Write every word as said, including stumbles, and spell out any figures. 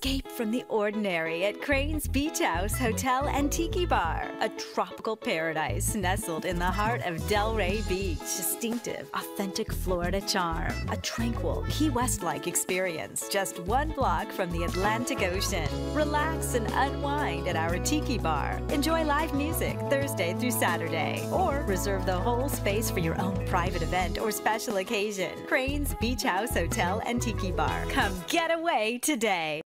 Escape from the ordinary at Crane's Beach House Hotel and Tiki Bar, a tropical paradise nestled in the heart of Delray Beach. Distinctive, authentic Florida charm, a tranquil Key West-like experience just one block from the Atlantic Ocean. Relax and unwind at our Tiki Bar. Enjoy live music Thursday through Saturday, or reserve the whole space for your own private event or special occasion. Crane's Beach House Hotel and Tiki Bar. Come get away today.